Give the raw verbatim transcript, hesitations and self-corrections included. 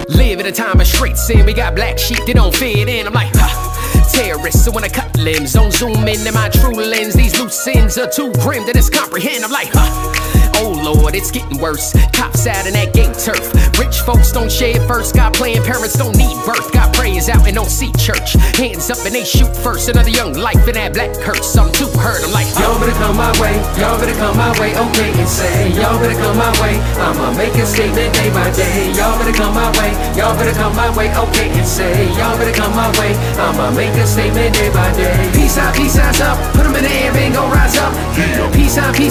Live in a time of straight sin. We got black sheep that don't fit in. I'm like, huh. Terrorists, so when I cut limbs, don't zoom into my true lens. These loose ends are too grim to just comprehend. I'm like, huh. Oh Lord, it's getting worse. Cops out in that gate turf. Rich folks don't share first. Got playing parents don't need birth. Got prayers out and don't see church. Hands up and they shoot first. Another young life in that black curse. I'm too hurt. I'm like, y'all better come my way. Y'all better come my way. Okay, and say, y'all better come my way. I'ma make a statement day by day. Y'all better come my way. Y'all better come my way. Okay, and say, y'all better come my way. I'ma make a statement day by day. Peace out, peace out, up. Put them in the air and go rise up. Peace out, peace.